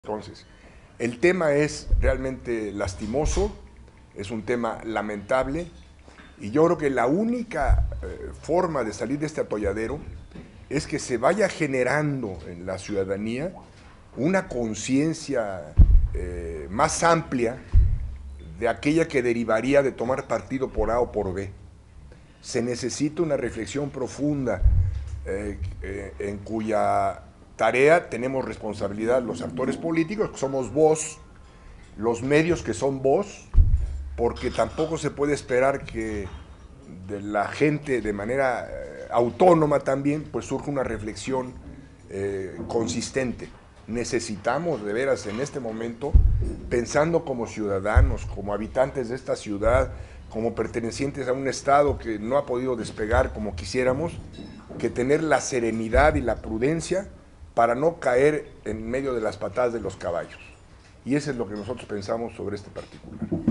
Entonces, el tema es realmente lastimoso, es un tema lamentable y yo creo que la única forma de salir de este atolladero es que se vaya generando en la ciudadanía una conciencia más amplia de aquella que derivaría de tomar partido por A o por B. Se necesita una reflexión profunda en cuya tarea tenemos responsabilidad los actores políticos, que somos voz, los medios que son voz, porque tampoco se puede esperar que de la gente de manera autónoma también pues surja una reflexión consistente. Necesitamos de veras en este momento, pensando como ciudadanos, como habitantes de esta ciudad, como pertenecientes a un estado que no ha podido despegar como quisiéramos, que tener la serenidad y la prudencia para no caer en medio de las patadas de los caballos. Y eso es lo que nosotros pensamos sobre este particular.